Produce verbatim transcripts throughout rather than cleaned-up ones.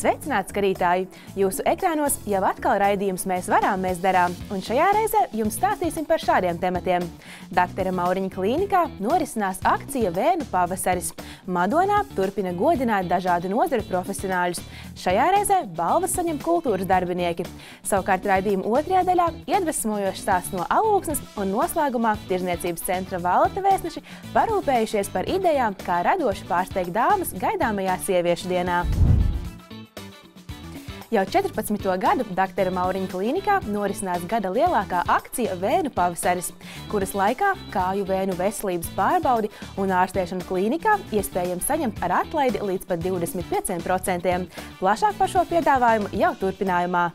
Sveicināti, skatītāji! Jūsu ekrānos jau atkal raidījums Mēs varam, mēs darām, un šajā reizē jums stāstīsim par šādiem tematiem. Daktara Mauriņa klīnikā norisinās akcija Vēnu pavasaris. Madonā turpina godināt dažādu nozaru profesionāļus. Šajā reizē balvas saņem kultūras darbinieki. Savukārt raidījuma otrajā daļā iedvesmojošs stāsts no Alūksnes un noslēgumā Tirdzniecības centra Valeta vēstneši parūpējušies par idejām, kā radoši pārsteigt dāmas gaidāmajā sieviešu dienā. Jau četrpadsmito gadu Daktara Mauriņa klīnikā norisinās gada lielākā akcija Vēnu pavasaris, kuras laikā kāju vēnu veselības pārbaudi un ārstēšanu klīnikā iespējams saņemt ar atlaidi līdz pat divdesmit pieciem procentiem. Plašāk par šo piedāvājumu jau turpinājumā.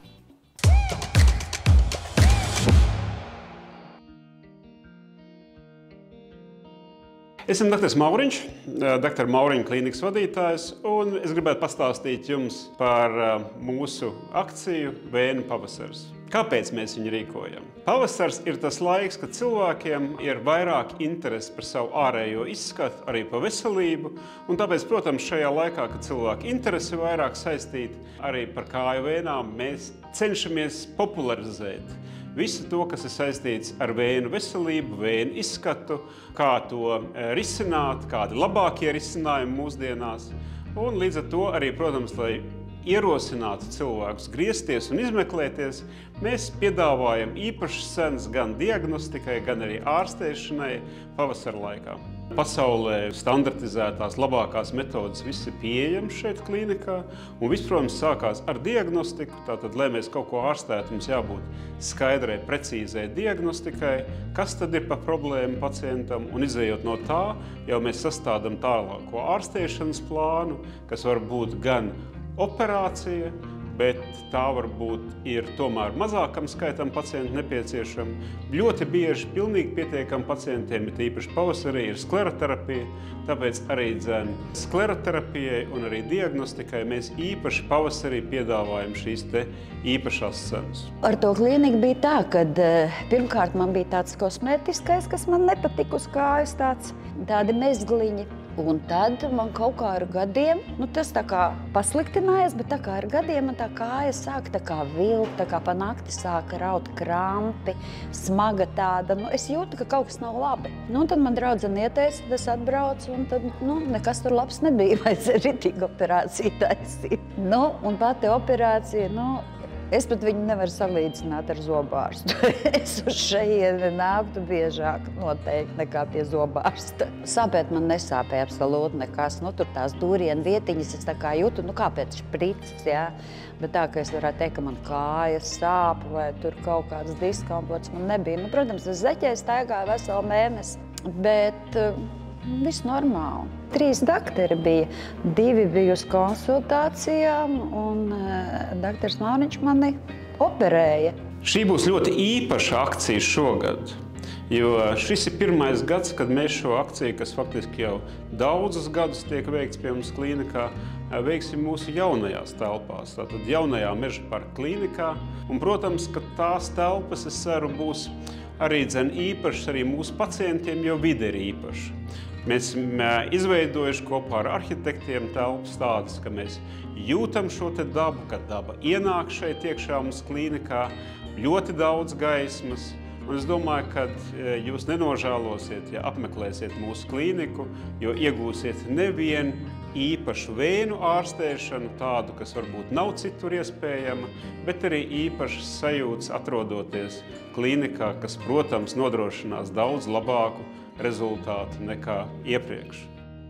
Esmu Daktars Mauriņš, Daktara Mauriņa klīnikas vadītājs, un es gribētu pastāstīt jums par mūsu akciju Vēnu pavasaris. Kāpēc mēs viņu rīkojam? Pavasars ir tas laiks, kad cilvēkiem ir vairāk interesi par savu ārējo izskatu, arī par veselību, un tāpēc, protams, šajā laikā, kad cilvēki interesi vairāk saistīt arī par kāju vēnām, mēs cenšamies popularizēt visu to, kas ir saistīts ar vēnu veselību, vēnu izskatu, kā to risināt, kādi labākie risinājumi mūsdienās. Un līdz ar to arī, protams, lai ierosinātu cilvēkus griezties un izmeklēties, mēs piedāvājam īpašas cenas gan diagnostikai, gan arī ārstēšanai pavasara laikā. Pasaulē standartizētās labākās metodas viss ir pieejams šeit klīnikā, un viss, protams, sākās ar diagnostiku. Tātad, lai mēs kaut ko ārstētu, mums jābūt skaidrai, precīzai diagnostikai, kas tad ir par problēmu pacientam, un izējot no tā, jau mēs sastādām tālāko ārstēšanas plānu, kas var būt gan operācija, bet tā varbūt ir tomēr mazākam skaitam pacientu nepieciešama. Ļoti bieži pilnīgi pietiekam pacientiem, bet īpaši pavasarī, ir skleroterapija, tāpēc arī dzen skleroterapijai un arī diagnostikai mēs īpaši pavasarī piedāvājam šīs te īpašās cenas. Ar to klīniku bija tā, kad pirmkārt man bija tāds kosmētiskais, kas man nepatika uz kājas, tāds, tādi mezgliņi. Un tad man kaut kā ar gadiem, nu tas tā kā pasliktinājās, bet tā kā ar gadiem man tā kāja sāka tā kā vilkt, tā kā pa nakti sāka raut krampi, smaga tāda. Nu, es jūtu, ka kaut kas nav labi. Nu, tad man draudzene ieteica, tad es atbraucu, un tad, nu, nekas tur labs nebija, vajadzēja ritīgi operāciju taisīt. Nu, un pati operācija, nu, es pat viņu nevaru salīdzināt ar zobārstu. Es uz šejieni nāktu biežāk noteikti nekā pie zobārsta. Sāpēt man nesāpēja absolūti nekas. Nu, tur tās dūrienu vietiņas es tā kā jūtu, nu kā pēc šprices, jā. Bet tā, ka es varētu teikt, ka man kājas sāp vai tur kaut kāds diskomforts man nebija. Nu, protams, es zeķēju staigāju veselu mēnesi, bet uh, viss normāli. Trīs daktari bija. Divi bija uz konsultācijām, un uh, daktars Mauriņš mani operēja. Šī būs ļoti īpaša akcija šogad, jo šis ir pirmais gads, kad mēs šo akciju, kas faktiski jau daudzus gadus tiek veikts pie mums klīnikā, veiksim mūsu jaunajās telpās, tātad jaunajā Meža parka klīnikā. Un, protams, ka tās telpas, es ceru, būs arī dzen īpašas arī mūsu pacientiem, jo vide ir īpaša. Mēs esam izveidojuši kopā ar arhitektiem telpas tādas, ka mēs jūtam šo te dabu, kad daba ienāk šeit iekšā mums klīnikā, ļoti daudz gaismas. Un es domāju, ka jūs nenožēlosiet, ja apmeklēsiet mūsu klīniku, jo iegūsiet nevienu īpašu vēnu ārstēšanu, tādu, kas varbūt nav citur iespējama, bet arī īpašas sajūtas atrodoties klīnikā, kas, protams, nodrošinās daudz labāku rezultātu nekā iepriekš.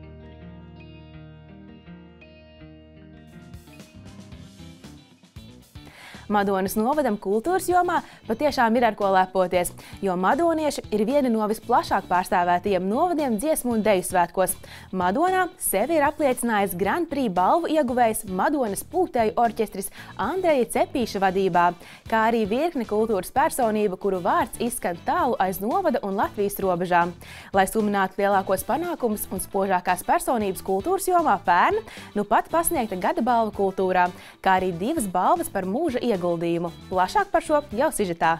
Madonas novadam kultūras jomā patiešām ir ar ko lepoties, jo madonieši ir vieni no visplašāk pārstāvētajiem novadiem dziesmu un deju svētkos. Madonā sevi ir apliecinājis Grand Prix balvu ieguvējs Madonas pūtēju orķestris Andreja Cepīša vadībā, kā arī virkni kultūras personību, kuru vārds izskan tālu aiz novada un Latvijas robežām. Lai suminātu lielākos panākumus un spožākās personības kultūras jomā pērn, nu pat pasniegta gada balva kultūrā, kā arī divas balvas par mūža ieguldījumu. Plašāk par šo jau sižetā.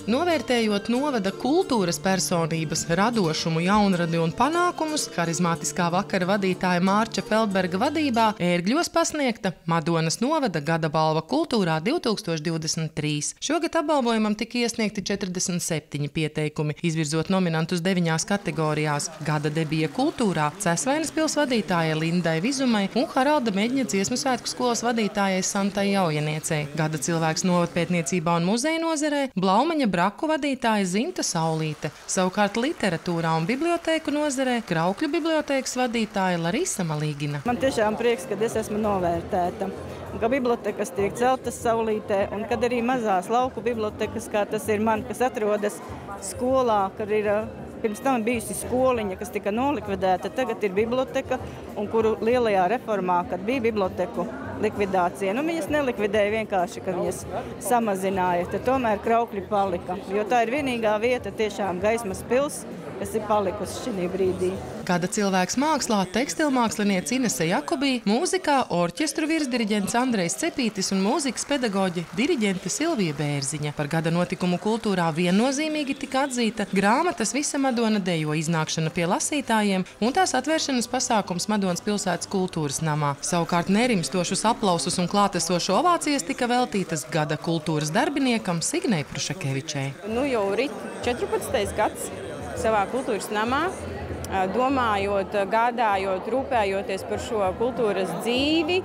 Novērtējot novada kultūras personības, radošumu, jaunradi un panākumus, harizmātiskā vakara vadītāja Mārča Feldberga vadībā Ērgļos pasniegta Madonas novada gada balva kultūrā divi tūkstoši divdesmit trīs. Šogad apbalvojumam tika iesniegti četrdesmit septiņi pieteikumi, izvirzot nominantus deviņās kategorijās. Gada debija kultūrā Cēsvainas pils vadītājai Lindai Vizumai un Haralda Meģņa dziesmu svētku skolas vadītājai Santai Jaujaniecei. Gada cilvēks novadpētniecībā un muzeja nozarē Blaumaņa Braku vadītāja Zinta Saulīte. Savukārt literatūrā un bibliotēku nozarē Kraukļu bibliotēkas vadītāja Larisa Malīgina. Man tiešām prieks, ka es esmu novērtēta, ka bibliotekas tiek celtas Saulītē un kad arī mazās lauku bibliotekas, kā tas ir man, kas atrodas skolā, kad ir pirms tam bijusi skoliņa, kas tika nolikvidēta, tagad ir biblioteka, un kuru lielajā reformā, kad bija biblioteku likvidācija, nu viņas nelikvidēja vienkārši, ka viņas samazināja, tad tomēr Kraukļi palika, jo tā ir vienīgā vieta tiešām Gaismas pils, kas ir palikusi šī brīdī. Gada cilvēks mākslā tekstilmāksliniece Inese Jakobī, mūzikā orķestru virsdiriģents Andrejs Cepītis un mūzikas pedagoģi diriģente Silvija Bērziņa. Par gada notikumu kultūrā viennozīmīgi tika atzīta grāmatas Visa Madona dejo iznākšana pie lasītājiem un tās atvēršanas pasākums Madonas pilsētas kultūras namā. Savukārt nerimstošus aplausus un klātesošu ovācijas tika veltītas gada kultūras darbiniekam Signei Prušakevičai. Nu jau rit četrpadsmitais gads savā kultūras namā, domājot, gādājot, rūpējoties par šo kultūras dzīvi,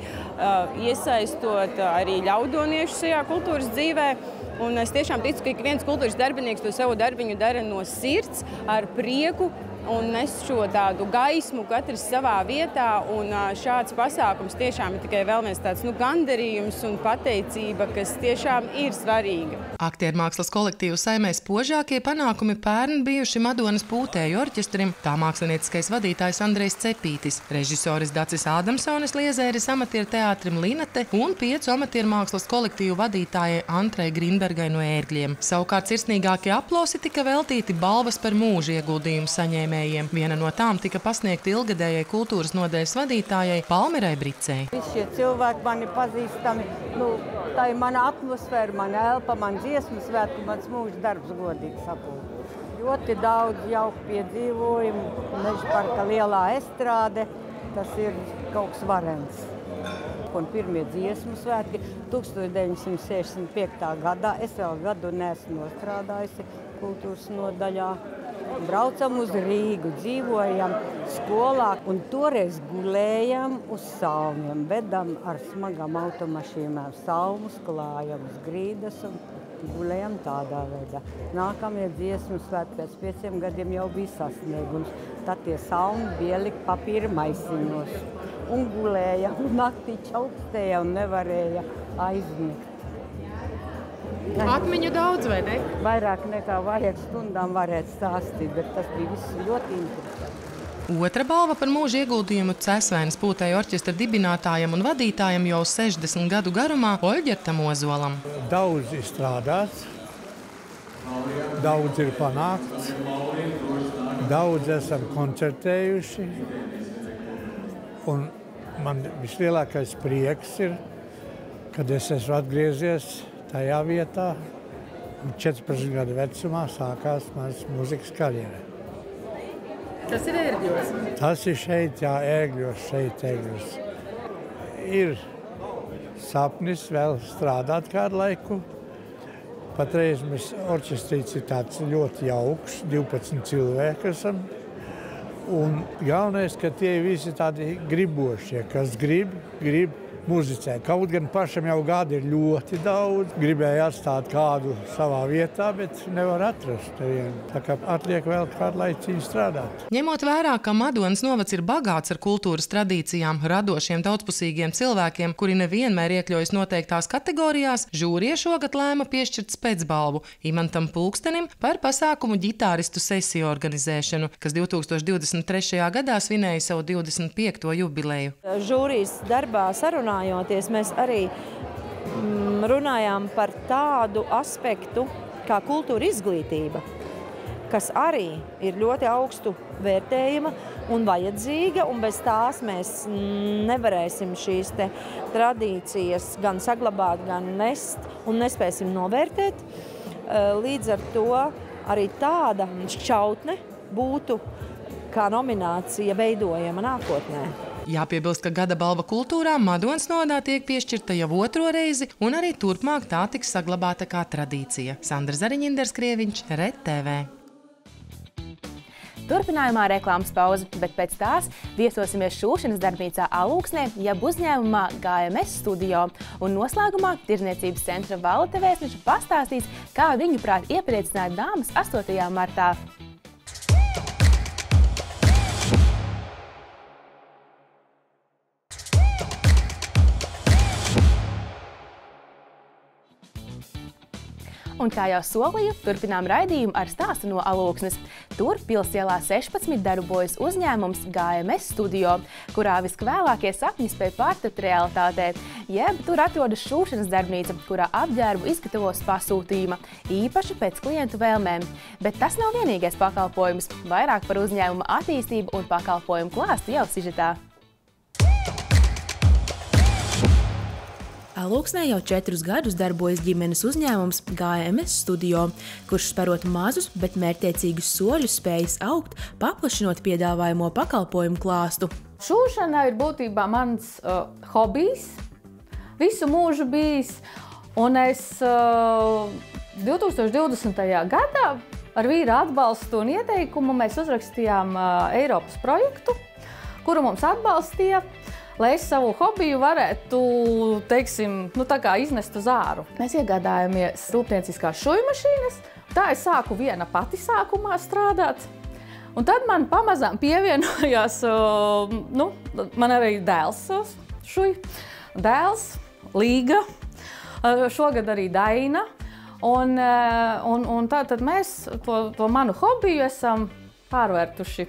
iesaistot arī ļaudoniešus šajā kultūras dzīvē. Un es tiešām ticu, ka ik viens kultūras darbinieks to savu darbiņu dara no sirds, ar prieku un nes šo tādu gaismu katrs savā vietā. Un šāds pasākums tiešām ir tikai vēl viens tāds nu, gandarījums un pateicība, kas tiešām ir svarīga. Aktiermākslas kolektīvu saimē spožākie panākumi pērn bijuši Madonas pūtēju orķestrim, tā mākslinieckais vadītājs Andrejs Cepītis, režisoris Dacis Ādamsonis Liezēris amatieru teātrim Linate un piecu amatiermākslas kolektīvu vadītājai Antrei Grinbergai no Ērgļiem. Savukārt sirsnīgākie aplausi tika veltīti balvas par mūža ieguldījumu saņēmējiem. Viena no tām tika pasniegta ilgadējai kultūras nodaļas vadītājai Palmirai Bricei. Visi šie cilvēki mani pazīstami, nu, tā ir mana atmosfēra, mana elpa, man dziesmu svētku, mans mūža darbs, godīgi sakot. Ļoti daudz jauku piedzīvojumu, Meža parka lielā estrāde, tas ir kaut kas varens. Un pirmie dziesmu svētki tūkstoš deviņsimt sešdesmit piektā gadā, es vēl gadu neesmu nostrādājusi kultūras nodaļā. Braucam uz Rīgu, dzīvojam skolā un toreiz gulējam uz salmiem, bedam ar smagām automašīnām salmus, klājam uz grīdas un gulējam tādā veidā. Nākamie dziesmu svētki pēc pieciem gadiem jau bija sasniegums. Tad tie salmi bija likt papīra maisiņos un gulējam, naktī čaukstēja un nevarēja aizmigt. Atmiņu daudz, vai ne? Vairāk nekā vajag stundām varētu stāstīt, bet tas bija viss ļoti interesanti. Otra balva par mūža ieguldījumu Cēsvainas pūtēju orķestra dibinātājam un vadītājam jau sešdesmit gadu garumā Oļģertam Ozolam. Daudz ir strādāts, daudz ir panākts, daudz esam koncertējuši, un man vislielākais prieks ir, kad es esmu atgriezies tajā vietā, četrpadsmit gadu vecumā sākās mans mūzikas karjera. Tas ir Ērgļos? Tas ir šeit, jā, Ērgļos, šeit Ērgļos. Ir sapnis vēl strādāt kādu laiku. Patreiz mēs orķestrīts ir tāds ļoti jauks, divpadsmit cilvēki esam. Un galvenais, ka tie visi tādi gribošie, kas grib, grib muzicē. Kaut gan pašam jau gadi ir ļoti daudz. Gribēju atstāt kādu savā vietā, bet nevar atrast. Tā kā atliek vēl kādu laiciņu strādāt. Ņemot vērā, ka Madonas novads ir bagāts ar kultūras tradīcijām, radošiem, daudzpusīgiem cilvēkiem, kuri nevienmēr iekļaujas noteiktās kategorijās, žūrija šogad lēma piešķirt spēcbalvu Imantam Pulkstenim par pasākumu ģitāristu sesiju organizēšanu, kas divi tūkstoši divdesmit trešajā gadā svinēja savu divdesmit piekto jubileju. Žūrijas darbā sarunā Mēs arī runājām par tādu aspektu kā kultūra izglītība, kas arī ir ļoti augstu vērtējama un vajadzīga, un bez tās mēs nevarēsim šīs te tradīcijas gan saglabāt, gan nest un nespēsim novērtēt. Līdz ar to arī tāda šķautne būtu kā nominācija veidojama nākotnē. Jāpiebilst, ka gada balva kultūrā Madonas novadā tiek piešķirta jau otro reizi, un arī turpmāk tā tiks saglabāta kā tradīcija. Sandra Zariņa, Inders Krieviņš, R E T T V. Turpinājumā reklāmas pauze, bet pēc tās viesosimies šūšanas darbnīcā Alūksnē, jeb uzņēmumā G M S Studio. Un noslēgumā Tirdzniecības centra valete vēstneša pastāstīs, kā viņu prāt iepriecināt dāmas astotajā martā. Un kā jau solīju, turpinām raidījumu ar stāstu no Alūksnes. Tur Pilsielā sešpadsmit darbojas uzņēmums G M S Studio, kurā viskvēlākie sapņi spēj pārtapt realitātē. Jeb tur atrodas šūšanas darbnīca, kurā apģērbu izgatavos pasūtījuma, īpaši pēc klientu vēlmēm. Bet tas nav vienīgais pakalpojums. Vairāk par uzņēmuma attīstību un pakalpojumu klāstu jau sižetā. Alūksnē jau četrus gadus darbojas ģimenes uzņēmums G M S Studio, kurš sparot mazus, bet mērķtiecīgus soļus spējas augt, paplašinot piedāvājamo pakalpojumu klāstu. Šūšana ir būtībā mans uh, hobijs, visu mūžu bijis, un es uh, divtūkstoš divdesmitajā gadā ar vīra atbalstu un ieteikumu mēs uzrakstījām uh, Eiropas projektu, kuru mums atbalstīja, lai es savu hobiju varētu, teiksim, nu tā kā iznest uz āru. Mēs iegādājāmies rūpnieciskās šuju mašīnas, tā es sāku viena pati sākumā strādāt. Un tad man pamazām pievienojās, nu, man arī dēls šuj, dēls, Līga, šogad arī Daina. Un, un, un tā tad mēs to, to manu hobiju esam pārvērtuši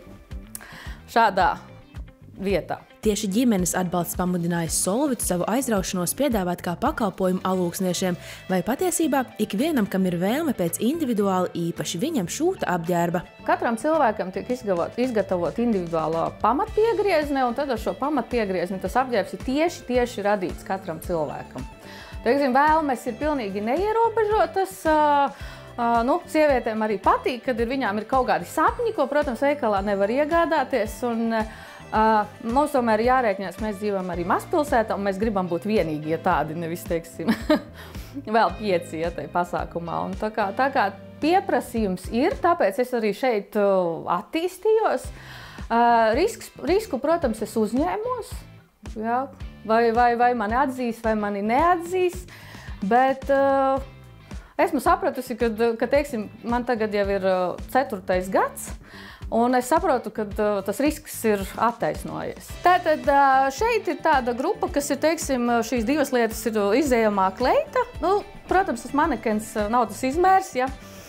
šādā vietā. Tieši ģimenes atbalsts pamudinājis Solvitu savu aizraušanos piedāvāt kā pakalpojumu alūksniešiem, vai patiesībā ikvienam, kam ir vēlme pēc individuāli īpaši viņam šūta apģērba. Katram cilvēkam tiek izgatavot, izgatavot individuālā pamatpiegriezne, un tad ar šo pamatpiegriezni tas apģērbs ir tieši, tieši radīts katram cilvēkam. Teiksim, vēlmes ir pilnīgi neierobežotas. Uh, nu, sievietēm arī patīk, kad ir, viņām ir kaut kādi sapņi, ko, protams, veikalā nevar iegādāties. Un, Uh, mums tomēr ir jārēķinās, mēs dzīvojam arī mazpilsētā, un mēs gribam būt vienīgi, ja tādi, nevis, teiksim, vēl pieci, ja tai pasākumā. Un tā kā, tā kā pieprasījums ir, tāpēc es arī šeit uh, attīstījos. Uh, risks, risku, protams, es uzņēmos, jā, vai, vai, vai mani atzīs, vai mani neatzīs, bet uh, esmu sapratusi, ka, ka, teiksim, man tagad jau ir ceturtais gads, un es saprotu, ka uh, tas risks ir attaisnojies. Tātad uh, šeit ir tāda grupa, kas ir, teiksim, šīs divas lietas ir izējamā kleita. Nu, protams, tas manekens nav tas izmērs, ja.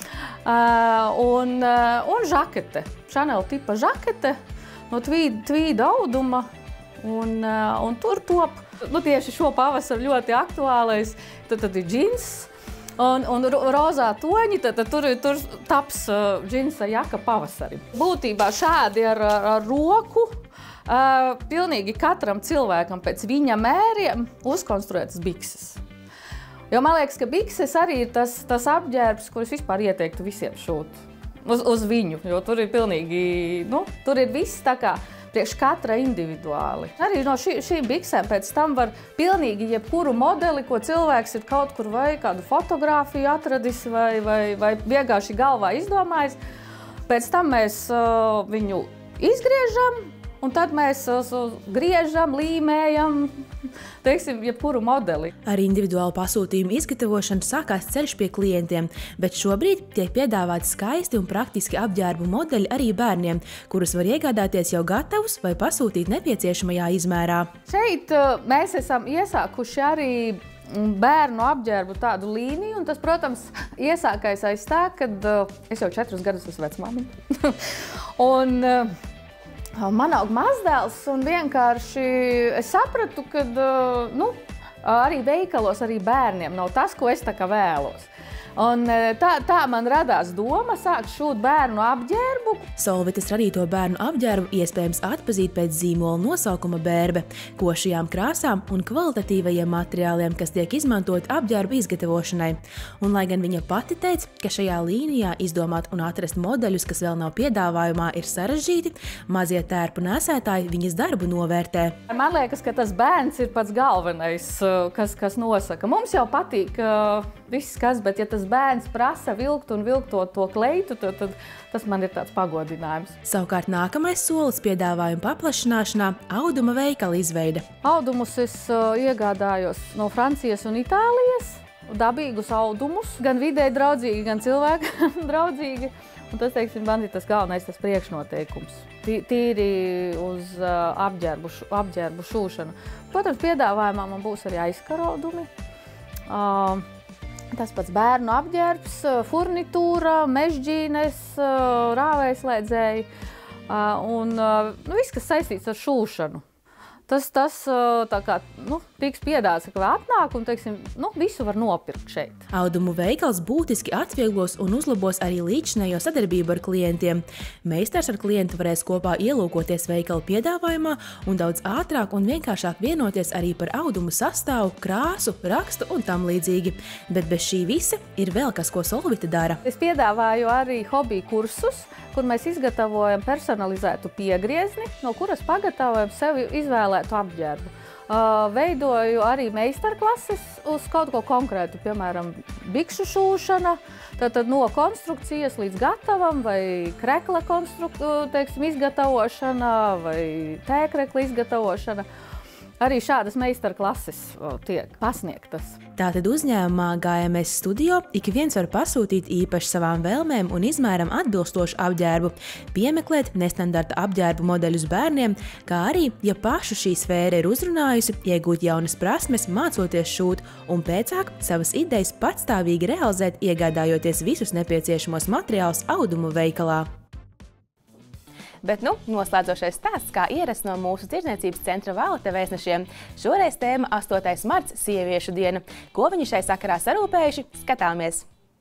Uh, un, uh, un žakete, Chanel tipa žakete no tvīda, tvīda auduma, un, uh, un tur top, nu, tieši šo pavasaru ļoti aktuālais, tad, tad ir džins. Un, un rozā toņi, tad, tad tur, tur taps uh, džinsa jaka pavasari. Būtībā šādi ar, ar, ar roku uh, pilnīgi katram cilvēkam pēc viņa mēriem uzkonstruētas bikses. Jo man liekas, ka bikses arī ir tas, tas apģērbs, kurus vispār ieteiktu visiem šūt uz, uz viņu, jo tur ir pilnīgi, nu, tur ir viss tā kā priekš katra individuāli. Arī no šī, šīm biksēm pēc tam var pilnīgi jebkuru modeli, ko cilvēks ir kaut kur vai kādu fotogrāfiju atradis vai, vai, vai vienkārši galvā izdomājis. Pēc tam mēs uh, viņu izgriežam, un tad mēs uh, griežam, līmējam, teiksim, jebkuru modeli. Ar individuālu pasūtījumu izgatavošanu sākās ceļš pie klientiem, bet šobrīd tiek piedāvāti skaisti un praktiski apģērbu modeļi arī bērniem, kurus var iegādāties jau gatavus vai pasūtīt nepieciešamajā izmērā. Šeit uh, mēs esam iesākuši arī bērnu apģērbu tādu līniju, un tas, protams, iesākais aiz tā, kad uh, es jau četrus gadus esmu vecmāmiņa. un uh, Man aug mazdēls, un vienkārši es sapratu, ka, nu, arī veikalos, arī bērniem nav tas, ko es tā kā vēlos. Un tā, tā man radās doma sākt šūt bērnu apģērbu. Solvitas radīto bērnu apģērbu iespējams atpazīt pēc zīmola nosaukuma bērbe, košajām krāsām un kvalitatīvajiem materiāliem, kas tiek izmantot apģērbu izgatavošanai. Un lai gan viņa pati teica, ka šajā līnijā izdomāt un atrast modeļus, kas vēl nav piedāvājumā, ir sarežģīti, mazie tērpu nesētāji viņas darbu novērtē. Man liekas, ka tas bērns ir pats galvenais, kas, kas nosaka. Mums jau patīk viss kas, bet ja tas bērns prasa vilkt un vilkt to, to kleitu, tad, tad tas man ir tāds pagodinājums. Savukārt nākamais solis piedāvājuma paplašināšanā – auduma veikala izveide. Audumus es uh, iegādājos no Francijas un Itālijas, dabīgus audumus, gan vidē draudzīgi, gan cilvēku draudzīgi. Un tas, teiksim, man ir tas galvenais tas priekšnoteikums. Tīri uz uh, apģērbu, apģērbu šūšanu. Protams, piedāvājumā man būs arī aizkaraudumi. Uh, Tas pats bērnu apģērbs, furnitūra, mežģīnes, rāvējslēdzēji un nu, viss, kas saistīts ar šūšanu. Tas, tas tā kā, nu, tiks piedāvāts, ka atnāk un, teiksim, nu, visu var nopirkt šeit. Audumu veikals būtiski atvieglos un uzlabos arī līdzinējo sadarbību ar klientiem. Meistars ar klientu varēs kopā ielūkoties veikala piedāvājumā un daudz ātrāk un vienkāršāk vienoties arī par audumu sastāvu, krāsu, rakstu un tam līdzīgi. Bet bez šī visa ir vēl kas, ko Solvita dara. Es piedāvāju arī hobiju kursus, kur mēs izgatavojam personalizētu piegriezni, no kuras pagatavojam sevi izvēlētu apģērbu. Uh, veidoju arī meistarklases uz kaut ko konkrētu, piemēram, bikšu šūšana, tātad no konstrukcijas līdz gatavam, vai krekla teiksim, izgatavošana, vai tēkrekla izgatavošana. Arī šādas meistarklases tiek pasniegtas. Tātad uzņēmumā G M S Studio ik viens var pasūtīt īpaši savām vēlmēm un izmēram atbilstošu apģērbu, piemeklēt nestandarta apģērbu modeļus bērniem, kā arī, ja pašu šī sfēra ir uzrunājusi, iegūt jaunas prasmes, mācoties šūt un pēcāk savas idejas patstāvīgi realizēt, iegādājoties visus nepieciešamos materiālus audumu veikalā. Bet, nu, noslēdzošais stāsts, kā ierasts no mūsu tirdzniecības centra Valete vēstnešiem. Šoreiz tēma astotais marts – sieviešu diena. Ko viņi šai sakarā sarūpējuši? Skatāmies!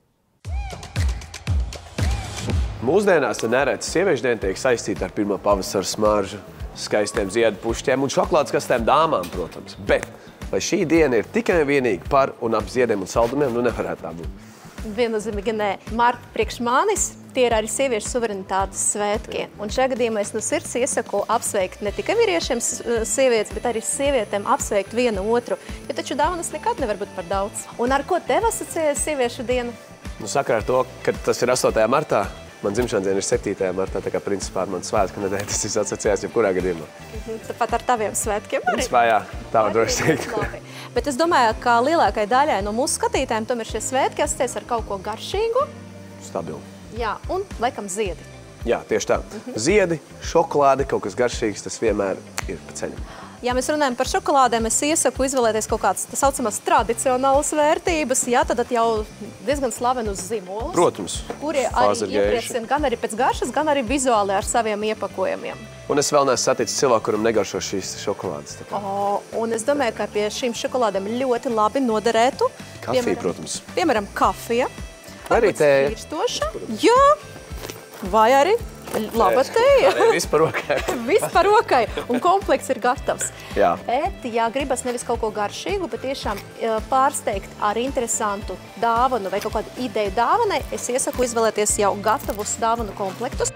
Mūsdienās nereti sieviešu diena tiek saistīta ar pirmo pavasara smaržu, skaistiem ziedu pušķiem un šokolādes kastēm dāmām, protams. Bet vai šī diena ir tikai un vienīgi par un ap ziediem un saldumiem, nu nevarētu tā būt. Viennozīmīgi nē. Marta priekš manis tie ir arī sieviešu suverenitātes svētki. Un šajā gadījumā es no sirds iesaku apsveikt ne tikai vīriešiem sievietes, bet arī sievietēm apsveikt vienu otru. Jo taču dāvanas nekad nevar būt par daudz. Un ar ko tev asociējas sieviešu diena? Nu, sakarā ar to, ka tas ir astotajā martā, man dzimšanas diena ir septītajā martā, tā kā principā ar manu svētku nedēļu tas viss asociējās jebkurā gadījumā. Tāpat ar taviem svētkiem arī? Principā jā, tā var droši teikt. Bet es domāju, ka lielākai daļai no mūsu skatītājiem tomēr šie svētki asociējas ar kaut ko garšīgu. Stabilu. Jā, un laikam ziedi. Jā, tieši tā. Ziedi, šokolāde, kaut kas garšīgs, tas vienmēr ir pa ceļam. Ja mēs runājam par šokolādēm, es iesaku izvēlēties kaut kādas tā saucamās tradicionālas vērtības, jā, tad jau diezgan slavenus zīmolus. Protams. Kuri arī iepriecina gan arī pēc garšas, gan arī vizuāli ar saviem iepakojumiem. Un es vēl neesmu saticis cilvēku, kuram negaršo šīs šokolādes. O, un es domāju, ka pie šīm šokolādēm ļoti labi noderētu. Kafija, piemēram, protams. Piemēram, kafija. Arī tēja. Jā, vai arī laba tēja. Viss par rokai. Viss par rokai, un komplekts ir gatavs. Jā. Bet, ja gribas nevis kaut ko garšīgu, bet tiešām pārsteigt ar interesantu dāvanu vai kaut kādu ideju dāvanai, es iesaku izvēlēties jau gatavus dāvanu komplektus.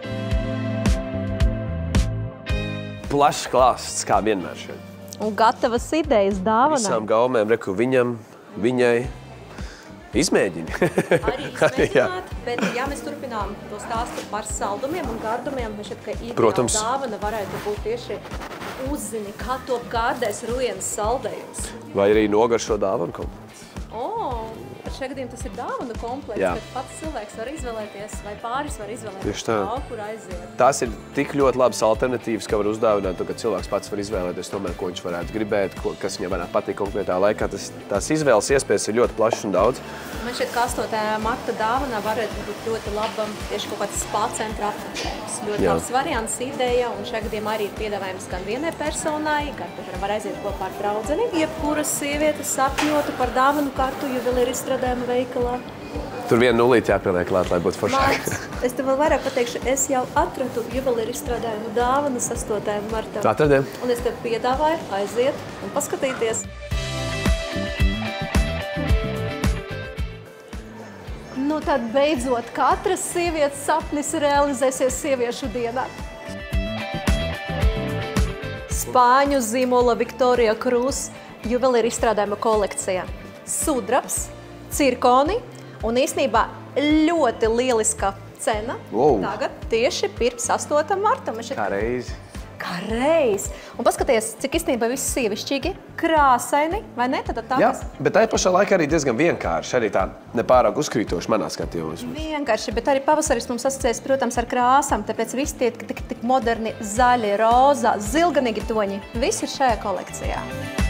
Plašs klāsts, kā vienmēr šeit. Un gatavas idejas dāvanai. Visām gaumēm, reku viņam, viņai. Izmēģini. Arī izmēģināt, bet ja mēs turpinām to stāstu par saldumiem un gardumiem, mēs šeit, ka ideāla dāvana varētu būt tieši uzzini, kā top gārdēs rujienas saldējums. Vai arī nogaršo dāvanu komplekts. O, Šajā gadījumā tas ir dāvanu komplekts, Jā. kad pats cilvēks var izvēlēties, vai pāris var izvēlēties, Tieši tā. kā, kur aiziet. Tās ir tik ļoti labas alternatīvas, ka var uzdāvināt, ka cilvēks pats var izvēlēties tomēr, ko viņš varētu gribēt, ko, kas viņam varētu patikt konkrētā laikā. Tas, tās izvēles iespējas ir ļoti plašas un daudz. Man šķiet, ka astotajā marta dāvanā varētu būt ļoti laba tieši kaut kāds spa centra apmeklējums. Ļoti Jā. labs variants, ideja, un šajā gadījumā arī ir piedāvājums gan vienai personai, gan, piemēram, var aiziet kopā ar draudzeni. Jebkuras sievietes sapņotu par dāvanu kartu juvelieru izstrādājumu veikalā. Tur viena nulīte jāpieliek klāt, lai būtu foršāk. Mārts, es tev vēl vairāk pateikšu, es jau atradu juvelieru izstrādājumu dāvanas astotajā martā. Atradiem. Un es tev piedāvāju aiziet un paskatīties. Nu tad beidzot katras sievietes sapnis realizēsies sieviešu dienā. Spāņu zīmola Victoria Cruz juvelieru izstrādājuma kolekcijā. Sudrabs, cirkoni un īstenībā ļoti lieliska cena. Wow. Tagad tieši pirms astotā marta. Kā reizi. Kā reiz. Un paskaties, cik īstenībā visi sievišķīgi, krāsaini, vai ne? Tad tā, Jā, kas bet tai pašā laikā arī diezgan vienkārši, arī tā nepārāk uzkrītoši manā skatījumā. vienkārši, bet arī pavasaris mums asociējas, protams, ar krāsām, tāpēc visi tie tik, tik moderni zaļi, rozā, zilganīgi toņi. Viss ir šajā kolekcijā.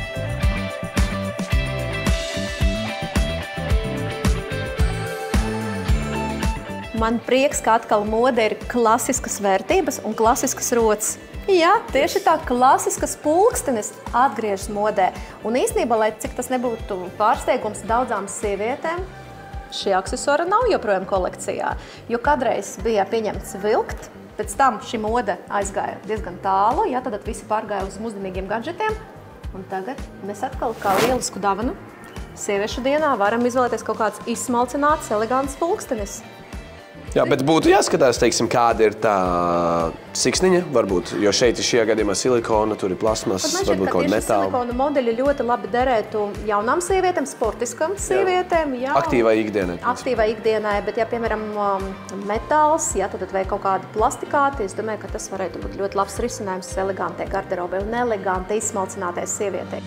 Man prieks, ka atkal mode ir klasiskas vērtības un klasiskas rotas. Jā, tieši tā klasiskas pulkstenis atgriežas modē. Un īstenībā, lai cik tas nebūtu pārsteigums daudzām sievietēm, šī aksesora nav joprojām kolekcijā. Jo kādreiz bija pieņemts vilkt, pēc tam šī mode aizgāja diezgan tālu, jā, tad visi pārgāja uz mūsdienīgiem gadžetiem. Un tagad mēs atkal kā lielisku dāvanu sieviešu dienā varam izvēlēties kaut kāds izsmalcināts, elegants pulkstenis. Jā, bet būtu jāskatās, teiksim, kāda ir tā siksniņa, varbūt, jo šeit ir šajā gadījumā silikona, tur ir plasmas, varbūt kaut metāla. Silikona modeļi ļoti labi derētu jaunām sievietēm, sportiskām sievietēm. Jā, aktīvai ikdienai. Aktīvai ikdienai, bet, ja, piemēram, metāls, jā, tad vai kaut kādi plastikāti, es domāju, ka tas varētu būt ļoti labs risinājums elegantai garderobei un elegantai izsmalcinātai sievietei.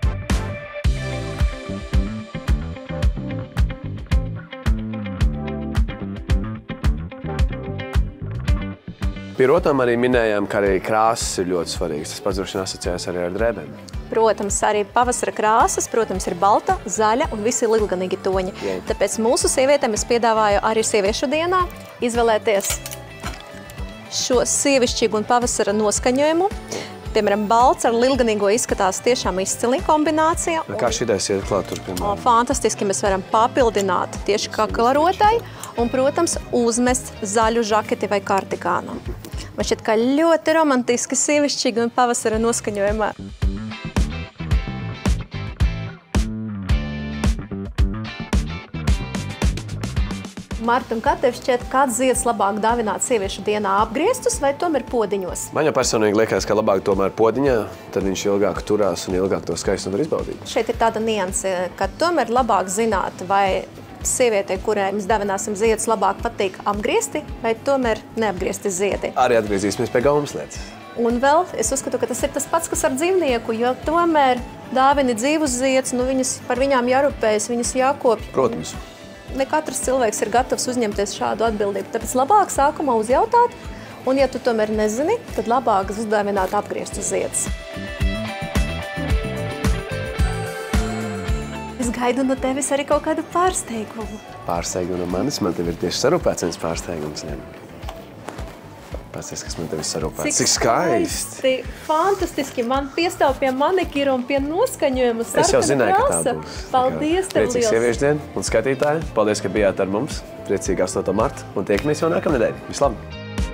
Pie rotām arī minējām, ka arī krāsas ir ļoti svarīgas. Tas pats droši vien asociējas arī ar drēbēm. Protams, arī pavasara krāsas, protams, ir balta, zaļa un visi lilganīgi toņi. Jā. Tāpēc mūsu sievietēm es piedāvāju arī sieviešu dienā izvēlēties šo sievišķīgu un pavasara noskaņojumu. Piemēram, balts ar lilganīgo izskatās tiešām izcili kombinācija. Kā šitais iet klāt tur, piemēram? Fantastiski mēs varam papildināt tieši kā klarotai un, protams, uzmest zaļu žaketi vai kardigānu. Man šķiet, ka ļoti romantiski, sievišķīgi un pavasara noskaņojumā. Marta, un kā tev šķiet, kāds zieds labāk dāvināt sieviešu dienā, apgrieztus vai tomēr podiņos? Man jau personīgi liekas, ka labāk tomēr podiņā, tad viņš ilgāk turās un ilgāk to skaistumu var izbaudīt. Šeit ir tāda nianse, ka tomēr labāk zināt, vai sievietei, kurai mēs dāvināsim ziedus, labāk patīk apgriezti vai tomēr neapgriezti ziedi. Arī atgriezīsimies pie gaumas lietas. Un vēl es uzskatu, ka tas ir tas pats, kas ar dzīvnieku, jo tomēr dāvini dzīvus ziedus, nu viņus, par viņām jārūpējas, viņus jākopj. Protams. Ne katrs cilvēks ir gatavs uzņemties šādu atbildību. Tāpēc labāk sākumā uzjautāt, un ja tu tomēr nezini, tad labāk uzdāvināt apgrieztus ziedus. Es gaidu no tevis arī kaut kādu pārsteigumu. Pārsteigumu no manis? Man tev ir tieši sarūpēts viens pārsteigums. Pasties, kas man tev ir sarūpēts. Cik skaisti! Fantastiski! Man piestāv pie manikīra un pie noskaņojuma sarkana krāsa. Es jau zināju, ka tā būs. Paldies tev liels! Priecīgs sieviešu dienu un skatītāji. Paldies, ka bijāt ar mums. Priecīgi astotā marta un tiekamies jau nākamnedēļ. Vislabāk!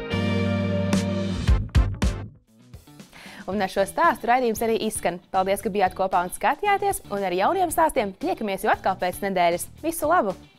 Un ar šo stāstu raidījums arī izskan. Paldies, ka bijāt kopā un skatījāties, un ar jauniem stāstiem tiekamies jau atkal pēc nedēļas. Visu labu!